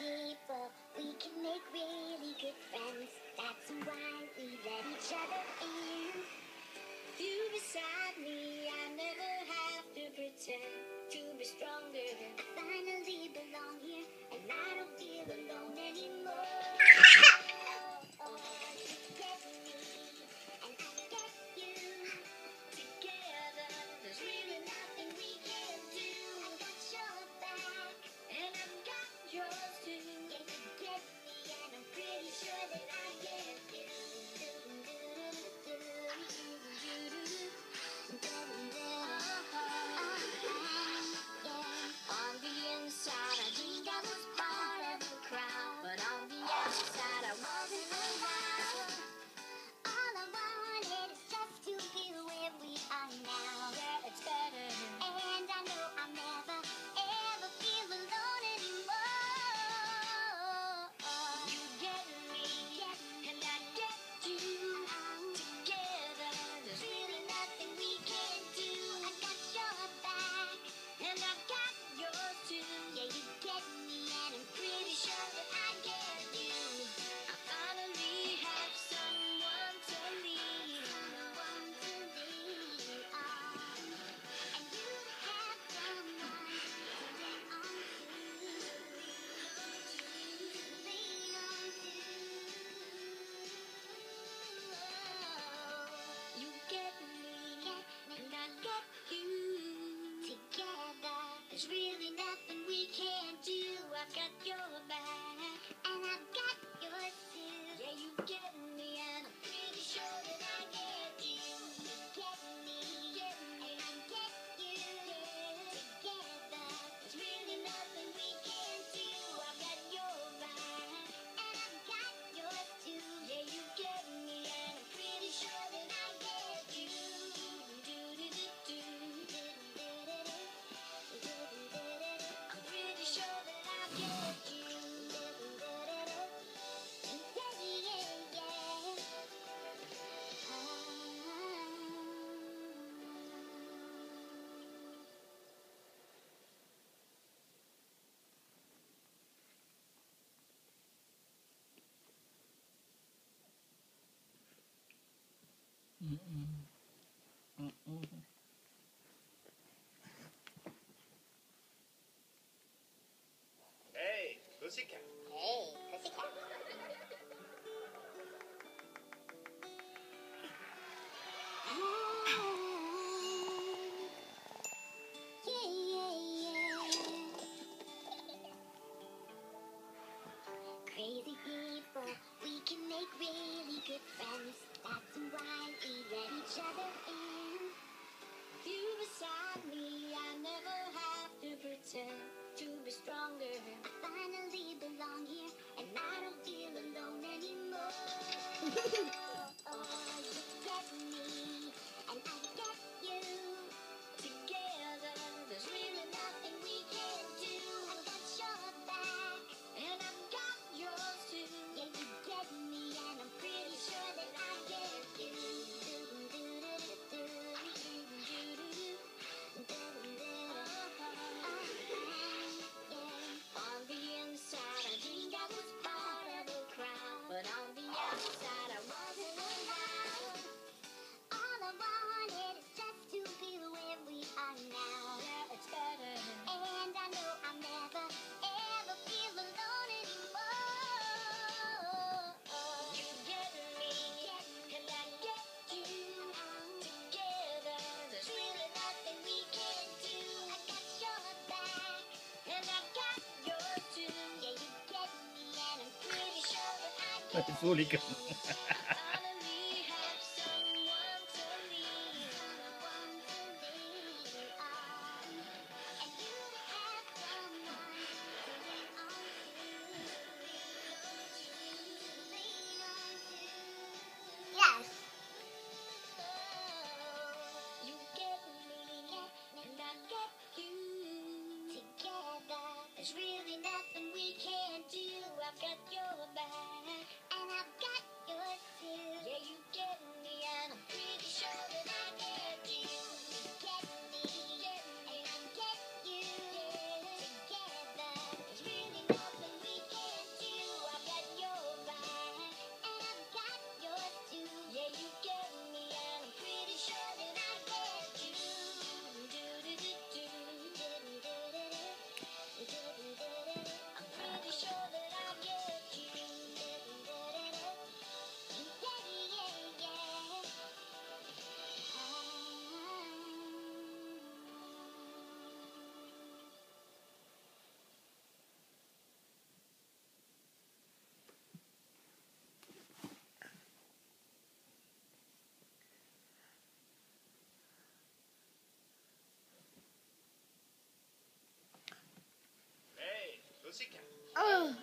people, we can make really good friends. That's why we let each other in. You beside me, I never have to pretend to be stronger. I finally belong here, and I don't feel alone anymore. You get me, and I get you. Together, there's really nothing we can do. I got your back, and I've got yours too. Yeah, you get me, and I'm pretty sure that I get you. On the inside, I think I was part of the crowd, but on the outside, I wasn't around. All I wanted is just to be where we are now. Yeah, it's better. And I know I'll never, ever feel alone anymore. You get me, and I get you. Together, there's really nothing we can do. I got your back, and I've got yours too. Yeah, you get me, and I'm pretty sure that I get you. I finally have someone to lean on. And you have someone to lean on You get me, and I get you. Together, there's really nothing we can't do. I've got your back, and I've got yours too. Yeah, you get me, and I'm pretty sure that I get you. You get me, and I get you. Together, there's really nothing we can't do. I've got your back, and I've got yours too. Yeah, you get me, and I'm pretty sure that I get you. I'm pretty sure that I get you. Hey, Pussycat. Hey, Pussycat. Crazy people, we can make really good friends. That's why we let each other in. You beside me, I never have to pretend to be stronger. I finally belong here, and I don't feel alone anymore. You get me, and I get you. Together, there's really nothing we can do. I got your back, and I've got yours too. Yeah, you get me, and I'm pretty sure that I get you. On the inside, I think I was part of a crowd, but on the outside, I wasn't around. All I wanted is just to be where we are now. Yeah, it's better. And I know I'll never, ever feel alone anymore. You get me, and I get you. Together, there's really nothing we can do. I got your back, and I've got yours too. Yeah, you get me, and I'm pretty sure that I get you. Fully gone. Finally have someone to lean on. And you have someone to lean on Yes. You get me, and I get you. Together, there's really nothing we can't do. I've got your back, and I've got yours too. Pussycat. Ugh.